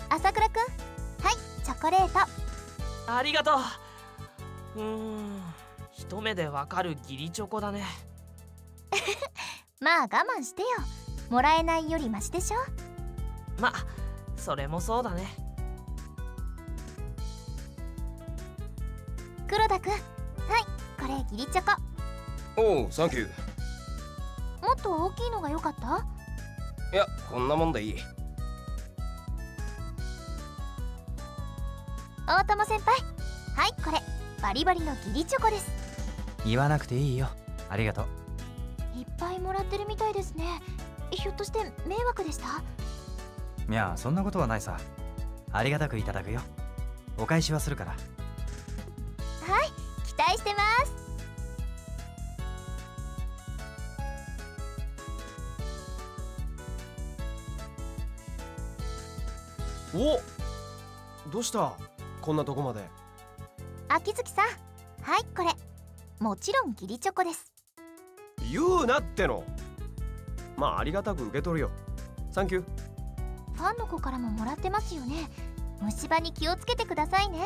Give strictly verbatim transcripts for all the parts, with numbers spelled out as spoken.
朝倉くん、はいチョコレート。 ありがとう。うーん、一目でわかる義理チョコだね。 まあ我慢してよ。もらえないよりマシでしょ。 ま、それもそうだね。 黒田くん、はいこれ義理チョコ。 おう、サンキュー。 もっと大きいのが良かった？ いや、こんなもんでいい。 大友先輩、はいこれバリバリの義理チョコです。 言わなくていいよ。ありがとう。 いっぱいもらってるみたいですね。ひょっとして迷惑でした？ いや、そんなことはないさ。ありがたくいただくよ。お返しはするから。 はい、期待してます。 お、どうした？こんなとこまで。 秋月さん、はいこれもちろん義理チョコです。 言うなっての。まあありがたく受け取るよ。サンキュー。 ファンの子からももらってますよね。虫歯に気をつけてくださいね。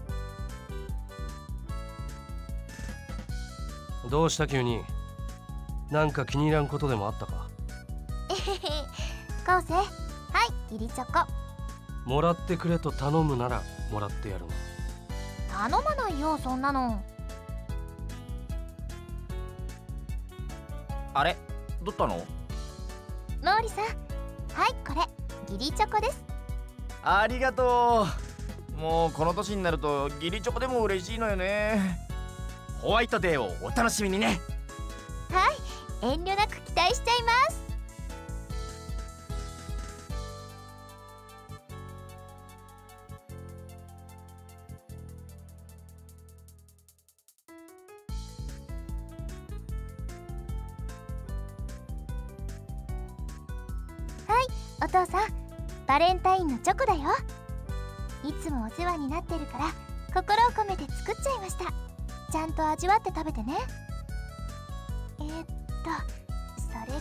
どうした急に？なんか気に入らんことでもあったか？ えへへ、昴生、はい義理チョコ。 もらってくれと頼むならもらってやるな。 頼まないよそんなの。 あれ、どったの？ 毛利さん、はいこれ義理チョコです。 ありがとう。もうこの年になると義理チョコでも嬉しいのよね。ホワイトデーをお楽しみにね。 はい、遠慮なく期待しちゃいます。はいお父さん、バレンタインのチョコだよ。いつもお世話になってるから心を込めて作っちゃいました。ちゃんと味わって食べてね。えー、っとそれ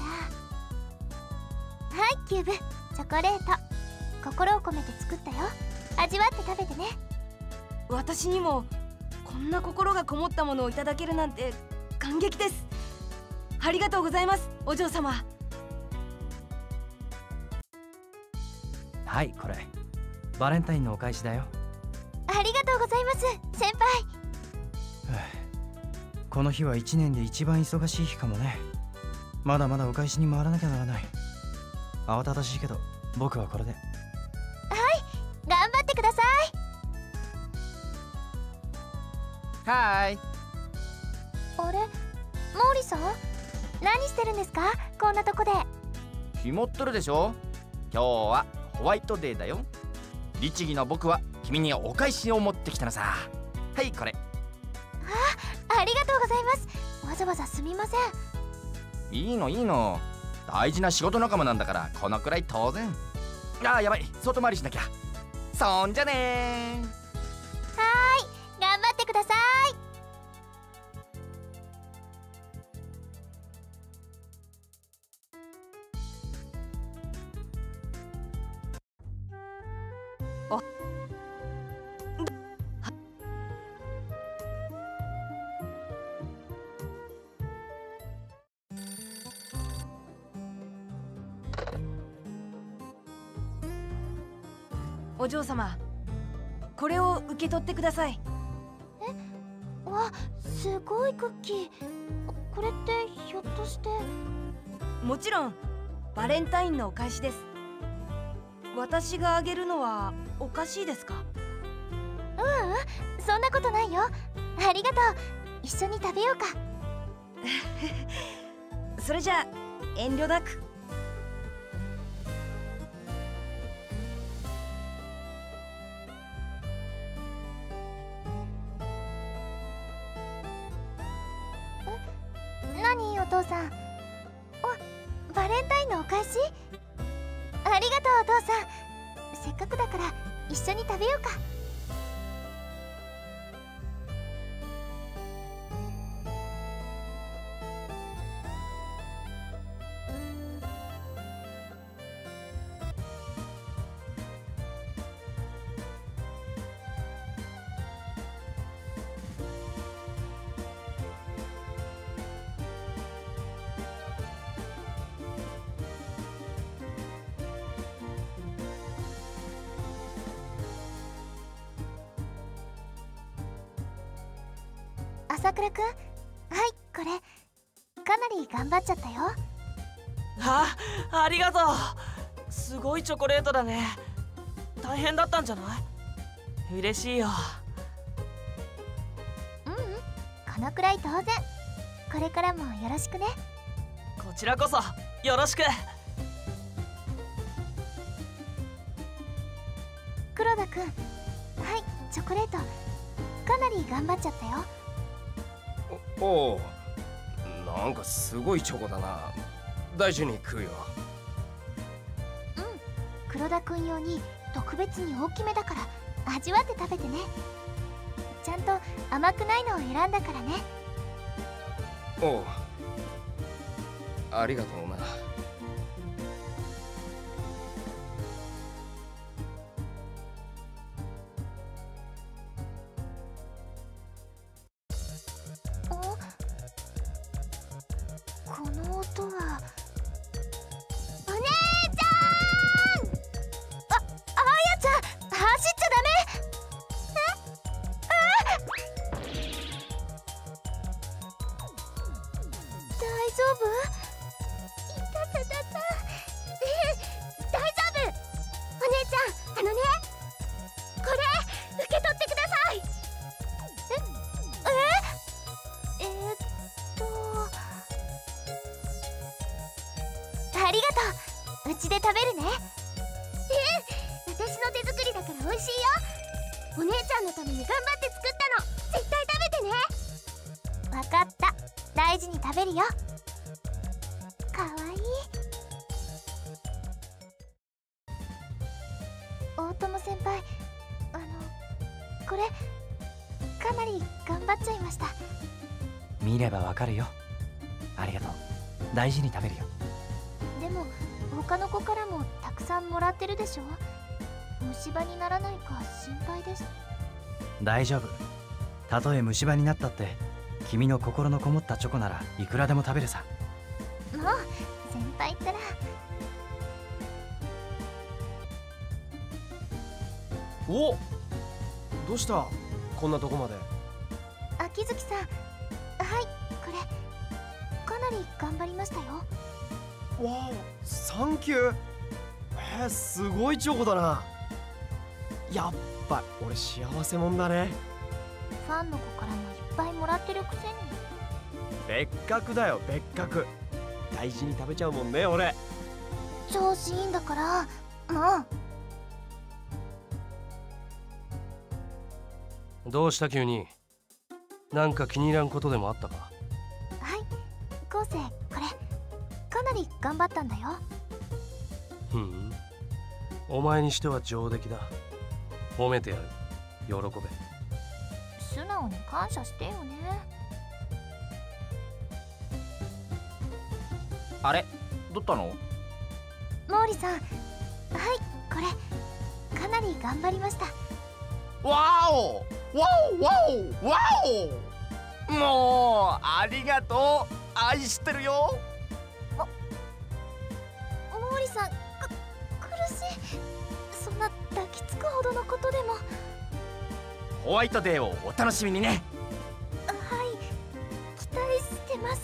からはいキューブ、チョコレート心を込めて作ったよ。味わって食べてね。 私にもこんな心がこもったものをいただけるなんて感激です。ありがとうございますお嬢様。 はいこれバレンタインのお返しだよ。 ありがとうございます先輩。 この日は一年で一番忙しい日かもね。まだまだお返しに回らなきゃならない。慌ただしいけど僕はこれで。 はい頑張ってください。 はーい。 あれ、毛利さん何してるんですかこんなとこで。 決まってるでしょ。今日はホワイトデーだよ。律儀の僕は君にお返しを持ってきたのさ。はいこれ。 あ、ありがとうございます。わざわざすみません。 いいのいいの、大事な仕事仲間なんだからこのくらい当然。あーやばい、外回りしなきゃ。そんじゃねー。 はーい頑張ってください。 お嬢様、これを受け取ってください。 え、わ、すごいクッキー。これってひょっとして。 もちろんバレンタインのお返しです。私があげるのはおかしいですか？ ううん、そんなことないよ。ありがとう。一緒に食べようか。 それじゃあ遠慮なく。 何お父さん。お、バレンタインのお返し。ありがとうお父さん。せっかくだから一緒に食べようか。 朝倉くん、はい、これかなり頑張っちゃったよ。 あ、ありがとう。すごいチョコレートだね。大変だったんじゃない？嬉しいよ。 うんうん、このくらい当然。これからもよろしくね。 こちらこそよろしく。 黒田くん、はい、チョコレートかなり頑張っちゃったよ。 おおう、なんかすごいチョコだな。大事に食うよ。 うん、黒田くん用に特別に大きめだから味わって食べてね。ちゃんと甘くないのを選んだからね。 おう、ありがとうな。 お、この音はお姉ちゃん。あ、あやちゃん、走っちゃダメ。え、あ、大丈夫？いたたたた。ええ、大丈夫。お姉ちゃん、あのね、これ受け取ってください。え、ええー、っとありがとう。うちで食べるね。え、私の手作りだから美味しいよ。お姉ちゃんのために頑張って作ったの。絶対食べてね。わかった。大事に食べるよ。かわいい。大友先輩、あのこれかなり頑張っちゃいました。 見ればわかるよ。ありがとう。大事に食べるよ。 でも他の子からもたくさんもらってるでしょ。虫歯にならないか心配です。 大丈夫。たとえ虫歯になったって君の心のこもったチョコならいくらでも食べるさ。 もう先輩ったら。 お、どうした？こんなとこまで。 秋月さん、はい、これかなり頑張りましたよ。 わお、サンキュー。えー、すごいチョコだな。やっぱ俺幸せもんだね。 ファンの子からもいっぱいもらってるくせに。 別格だよ、別格。大事に食べちゃうもんね、俺。 調子いいんだからもう。 どうした急に？なんか気に入らんことでもあったか？ はい、昴生、これかなり頑張ったんだよ。 ふん、お前にしては上出来だ。褒めてやる。喜べ。 素直に感謝してよね。 あれ、どったの？ 毛利さん、はい、これかなり頑張りました。 わおわおわおわお、もうありがとう。愛してるよ。 毛利さん、く苦しい。そんな抱きつくほどのことでも。 ホワイトデーをお楽しみにね。 はい、期待してます。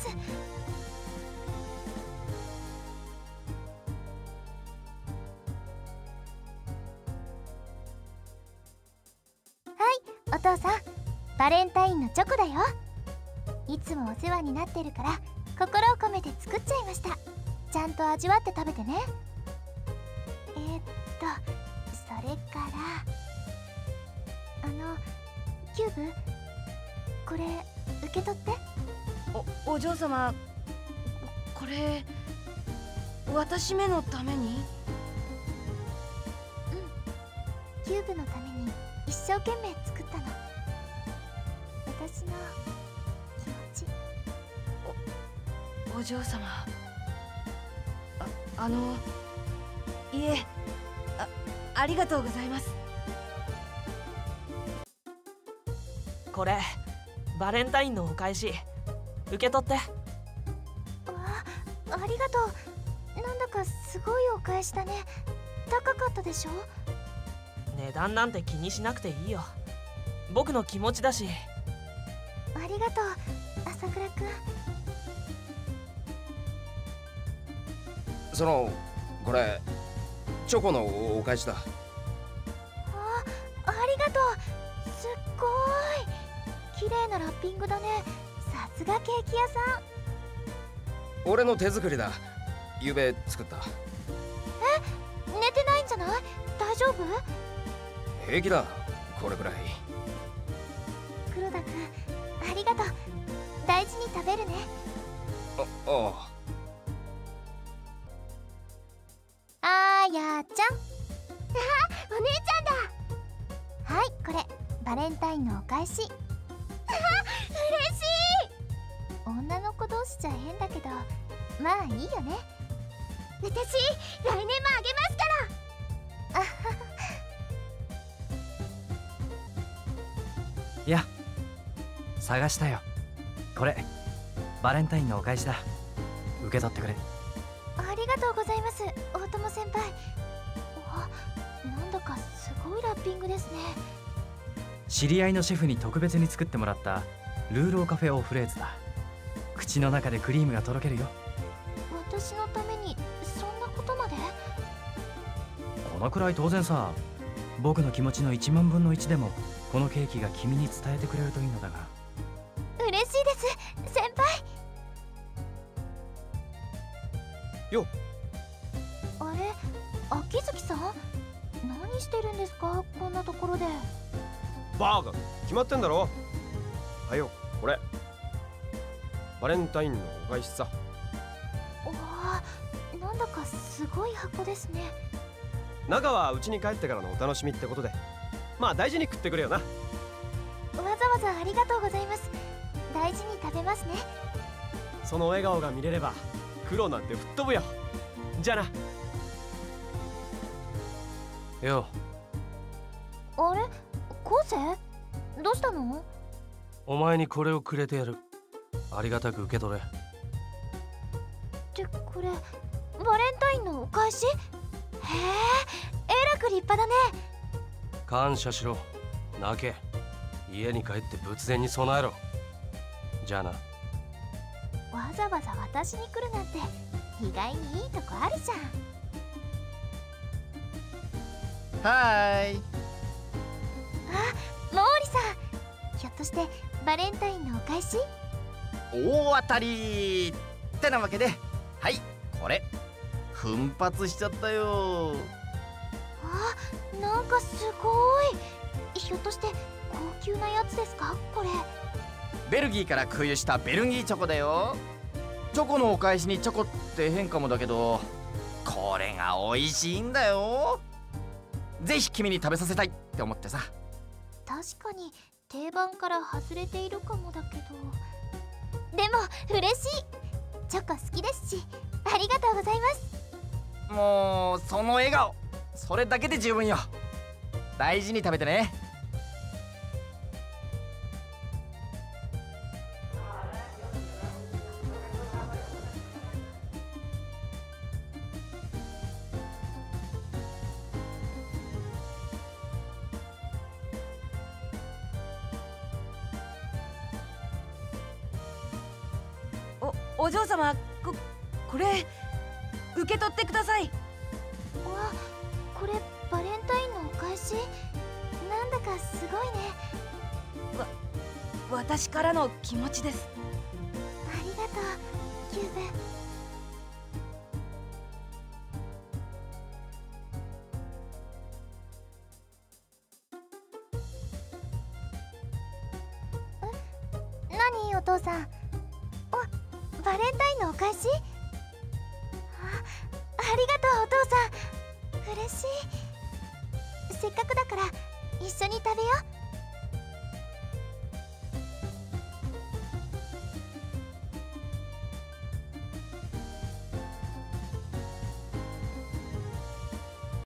はい、お父さん、バレンタインのチョコだよ。いつもお世話になってるから心を込めて作っちゃいました。ちゃんと味わって食べてね。えー、っとそれからあのキューブ、これ受け取って。 お、お嬢様、これ私めのために？ うん、キューブのために一生懸命作ったの。私の気持ち。 お嬢様、あ、あのいえ、あ、ありがとうございます。 これバレンタインのお返し。受け取って。 わあ、ありがとう。なんだかすごいお返しだね。高かったでしょ。 値段なんて気にしなくていいよ。僕の気持ちだし。 あありがとう朝倉くん。 そのこれチョコのお返しだ。 あありがとう。すっごーい綺麗なラッピングだね。さすがケーキ屋さん。 俺の手作りだ。ゆうべ作った。 え寝てないんじゃない？大丈夫？ 平気だこれくらい。 黒田くんありがとう。大事に食べるね。 あああーやちゃん。あお姉ちゃんだ。はいこれバレンタインのお返し。嬉しい。女の子同士じゃ変だけどまあいいよね。私来年もあげますから。あははいや探したよ。これバレンタインのお返しだ。受け取ってくれ。 ありがとうございます大友先輩。わなんだかすごいラッピングですね。 知り合いのシェフに特別に作ってもらったルーローカフェオーフレーズだ。口の中でクリームがとろけるよ。 私のためにそんなことまで？ このくらい当然さ。僕の気持ちのいちまんぶんのいちでもこのケーキが君に伝えてくれるといいのだが。 嬉しいです先輩。 よっ。 あれ秋月さん何してるんですかこんなところで。 バーガー決まってんだろ。はよこれバレンタインのお返しさ。 わあなんだかすごい箱ですね。 中はうちに帰ってからのお楽しみってことでまあ大事に食ってくれよな。 わざわざありがとうございます。大事に食べますね。 その笑顔が見れれば苦労なんて吹っ飛ぶよ。じゃあな。 よあれ昴生どうしたの？ お前にこれをくれてやる。ありがたく受け取れ。 ってこれバレンタインのお返し？へええらく立派だね。 感謝しろ。泣け。家に帰って仏前に備えろ。じゃあな。 わざわざ私に来るなんて意外にいいとこあるじゃん。 はーい。 あ毛利さんひょっとしてバレンタインのお返し？ 大当たりってなわけではいこれ奮発しちゃったよ。 あなんかすごい。ひょっとして高級なやつですかこれ？ ベルギーから空輸したベルギーチョコだよ。チョコのお返しにチョコって変かもだけどこれが美味しいんだよ。ぜひ君に食べさせたいって思ってさ。 確かに定番から外れているかもだけどでも嬉しい。チョコ好きですしありがとうございます。 もうその笑顔それだけで十分よ。大事に食べてね。 おお嬢様ここれ受け取ってください。 わこれバレンタインのお返し？なんだかすごいね。 わ私からの気持ちです。 ありがとうキューブ。え何お父さん。おバレンタインのお返し？あありがとうお父さん。嬉しい。せっかくだから一緒に食べよう。